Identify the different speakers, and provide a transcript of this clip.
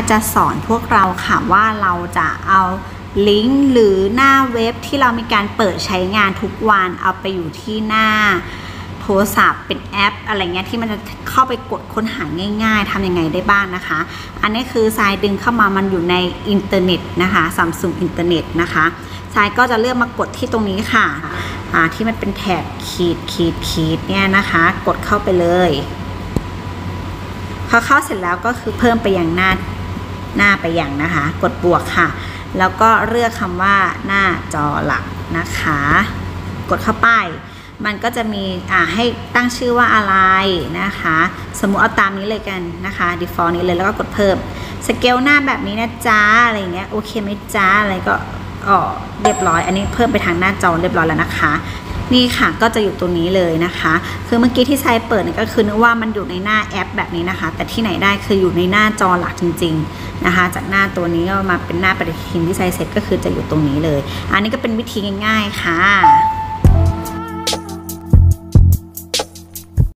Speaker 1: จะสอนพวกเราค่ะว่าเราจะเอาลิงก์หรือหน้าเว็บที่เรามีการเปิดใช้งานทุกวันเอาไปอยู่ที่หน้าโทรศัพท์เป็นแอปอะไรเงี้ยที่มันจะเข้าไปกดค้นหาง่ายๆทำยังไงได้บ้างนะคะอันนี้คือทรายดึงเข้ามามันอยู่ในอินเทอร์เน็ตนะคะ Samsung อินเทอร์เน็ตนะคะทรายก็จะเลือกมากดที่ตรงนี้ค่ะที่มันเป็นแถบขีดเนี่ยนะคะกดเข้าไปเลยพอเข้าเสร็จแล้วก็คือเพิ่มไปยังหน้าไปอย่างนะคะกดบวกค่ะแล้วก็เลือกคำว่าหน้าจอหลักนะคะกดเข้าไปมันก็จะมีให้ตั้งชื่อว่าอะไรนะคะสมมุติเอาตามนี้เลยกันนะคะ default นี้เลยแล้วก็กดเพิ่มสเกลหน้าแบบนี้นะจ๊ะอะไรเงี้ยโอเคไหมจ๊ะอะไรก็เรียบร้อยอันนี้เพิ่มไปทางหน้าจอเรียบร้อยแล้วนะคะนี่ค่ะก็จะอยู่ตรงนี้เลยนะคะคือเมื่อกี้ที่ใช้เปิดเนี่ยก็คือนึกว่ามันอยู่ในหน้าแอปแบบนี้นะคะแต่ที่ไหนได้คืออยู่ในหน้าจอหลักจริงๆนะคะจากหน้าตัวนี้ก็มาเป็นหน้าปฏิทินที่ใช้เสร็จก็คือจะอยู่ตรงนี้เลยอันนี้ก็เป็นวิธีง่ายๆค่ะ